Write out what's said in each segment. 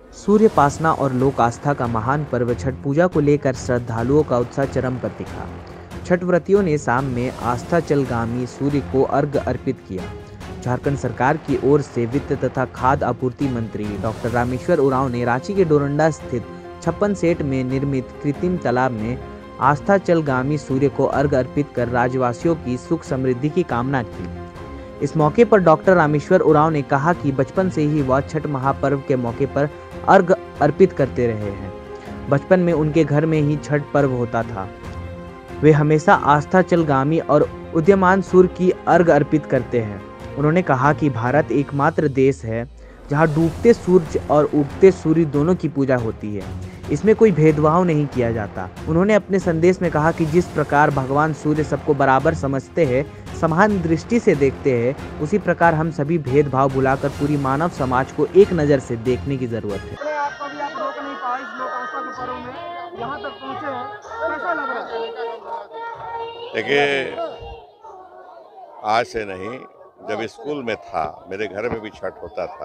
सूर्योपासना और लोक आस्था का महान पर्व छठ पूजा को लेकर श्रद्धालुओं का उत्साह चरम पर दिखा। छठ व्रतियों ने शाम में आस्थाचलगामी सूर्य को अर्घ्य अर्पित किया। झारखंड सरकार की ओर से वित्त तथा खाद्य आपूर्ति मंत्री डॉक्टर रामेश्वर उरांव ने रांची के डोरंडा स्थित 56 सेट में निर्मित कृत्रिम तालाब में आस्थाचलगामी सूर्य को अर्घ्य अर्पित कर राज्यवासियों की सुख समृद्धि की कामना की। इस मौके पर डॉक्टर रामेश्वर उरांव ने कहा कि बचपन से ही वह छठ महापर्व के मौके पर अर्घ्य अर्पित करते रहे हैं। बचपन में उनके घर में ही छठ पर्व होता था। वे हमेशा आस्थाचलगामी और उदीयमान सूर्य की अर्घ्य अर्पित करते हैं। उन्होंने कहा कि भारत एकमात्र देश है जहां डूबते सूर्य और उगते सूर्य दोनों की पूजा होती है। इसमें कोई भेदभाव नहीं किया जाता। उन्होंने अपने संदेश में कहा कि जिस प्रकार भगवान सूर्य सबको बराबर समझते हैं, समान दृष्टि से देखते हैं, उसी प्रकार हम सभी भेदभाव भुलाकर पूरी मानव समाज को एक नज़र से देखने की जरूरत है। आप रोक नहीं पाए इस लोक आस्था के पर्व में, यहाँ तक पहुँचे हैं, कैसा लग रहा है? देखिए, आज से नहीं, जब स्कूल में था मेरे घर में भी छठ होता था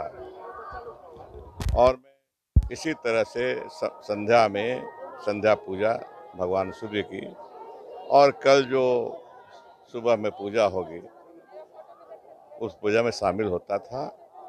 और मैं इसी तरह से संध्या में संध्या पूजा भगवान सूर्य की और कल जो सुबह में पूजा होगी उस पूजा में शामिल होता था।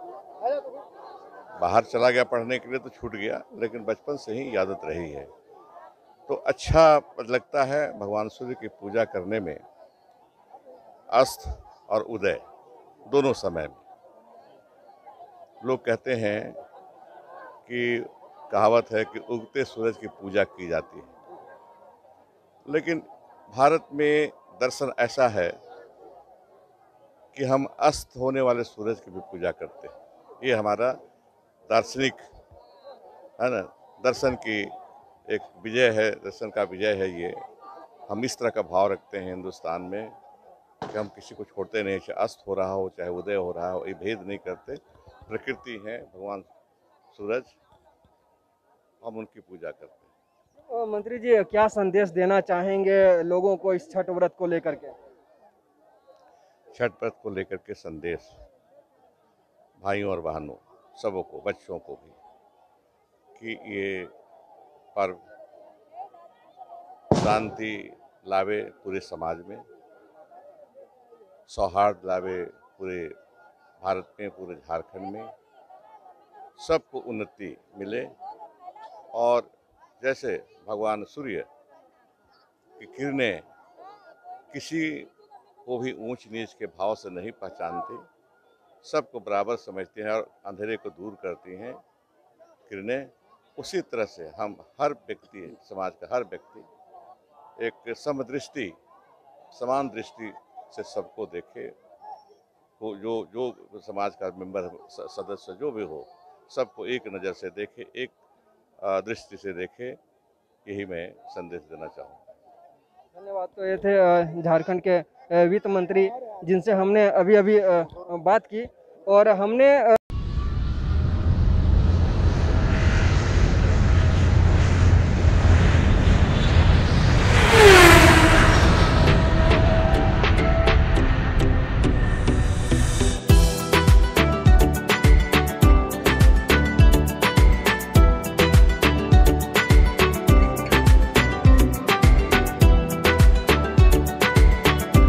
बाहर चला गया पढ़ने के लिए तो छूट गया, लेकिन बचपन से ही आदत रही है। तो अच्छा लगता है भगवान सूर्य की पूजा करने में, अस्त और उदय दोनों समय में। लोग कहते हैं कि कहावत है कि उगते सूरज की पूजा की जाती है, लेकिन भारत में दर्शन ऐसा है कि हम अस्त होने वाले सूरज की भी पूजा करते हैं। ये हमारा दार्शनिक है ना, दर्शन की एक विजय है, दर्शन का विजय है। ये हम इस तरह का भाव रखते हैं हिंदुस्तान में कि हम किसी को छोड़ते नहीं, चाहे अस्त हो रहा हो चाहे उदय हो रहा हो, ये भेद नहीं करते। प्रकृति है भगवान सूरज, हम उनकी पूजा करते हैं। मंत्री जी, क्या संदेश देना चाहेंगे लोगों को इस छठ व्रत को लेकर के? छठ व्रत को लेकर के संदेश भाइयों और बहनों सबको, बच्चों को भी, कि ये पर्व शांति लावे पूरे समाज में, सौहार्द लावे पूरे भारत में, पूरे झारखंड में, सबको उन्नति मिले। और जैसे भगवान सूर्य की किरणें किसी को भी ऊंच नीच के भाव से नहीं पहचानती, सबको बराबर समझती हैं और अंधेरे को दूर करती हैं किरणें, उसी तरह से हम हर व्यक्ति, समाज का हर व्यक्ति एक समदृष्टि, समान दृष्टि से सबको देखे। वो जो जो समाज का मेंबर, सदस्य जो भी हो, सबको एक नज़र से देखे, एक दृष्टि से देखे। यही मैं संदेश देना चाहूँगा। धन्यवाद। तो ये थे झारखंड के वित्त मंत्री, जिनसे हमने अभी बात की और हमने